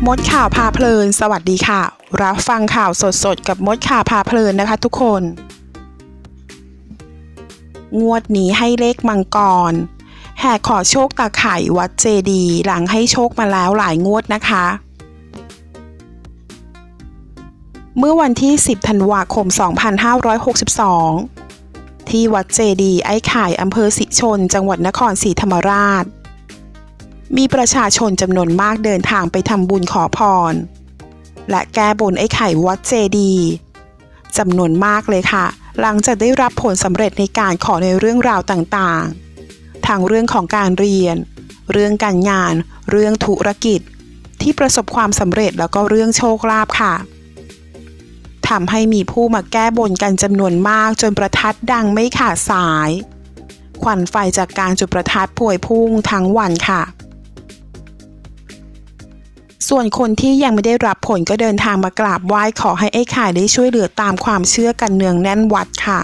มดข่าวพาเพลินสวัสดีค่ะรับฟังข่าวสดๆกับมดข่าวพาเพลินนะคะทุกคนงวดนี้ให้เลขมังกรแห่ขอโชคตาไข่วัดเจดีย์หลังให้โชคมาแล้วหลายงวดนะคะเมื่อวันที่10ธันวาคม2562ที่วัดเจดีย์ไอ้ไข่อำเภอศรีชนจังหวัดนครศรีธรรมราชมีประชาชนจำนวนมากเดินทางไปทำบุญขอพรและแก้บนไอ้ไข่วัดเจดีย์จำนวนมากเลยค่ะหลังจากได้รับผลสำเร็จในการขอในเรื่องราวต่างๆทั้งเรื่องของการเรียนเรื่องการงานเรื่องธุรกิจที่ประสบความสำเร็จแล้วก็เรื่องโชคลาภค่ะทำให้มีผู้มาแก้บนกันจำนวนมากจนประทัดดังไม่ขาดสายควันไฟจากการจุดประทัดพวยพุ่งทั้งวันค่ะส่วนคนที่ยังไม่ได้รับผลก็เดินทางมากราบไหว้ขอให้ไอ้ไข่ได้ช่วยเหลือตามความเชื่อกันเนืองแน่นวัดค่ะ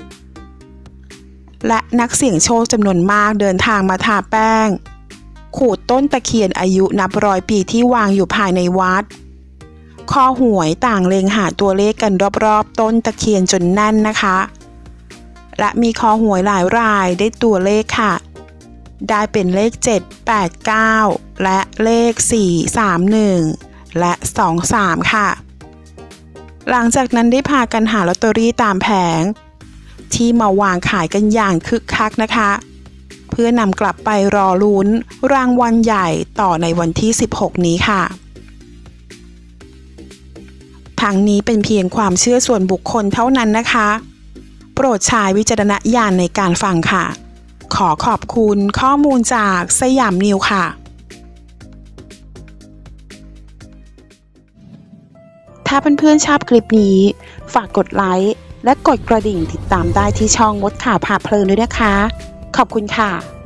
และนักเสี่ยงโชคจำนวนมากเดินทางมาทาแป้งขูดต้นตะเคียนอายุนับร้อยปีที่วางอยู่ภายในวัดคอหวยต่างเล็งหาตัวเลขกันรอบๆต้นตะเคียนจนแน่นนะคะและมีคอหวยหลายรายได้ตัวเลขค่ะได้เป็นเลข7 8 9และเลข4 3 1และ23ค่ะหลังจากนั้นได้พากันหาลอตเตอรี่ตามแผงที่มาวางขายกันอย่างคึกคักนะคะเพื่อนำกลับไปรอลุ้นรางวัลใหญ่ต่อในวันที่16นี้ค่ะทั้งนี้เป็นเพียงความเชื่อส่วนบุคคลเท่านั้นนะคะโปรดใช้วิจารณญาณในการฟังค่ะขอขอบคุณข้อมูลจากสยามนิวค่ะถ้าเพื่อนๆชอบคลิปนี้ฝากกดไลค์และกดกระดิ่งติดตามได้ที่ช่องมดข่าวพาเพลินด้วยนะคะขอบคุณค่ะ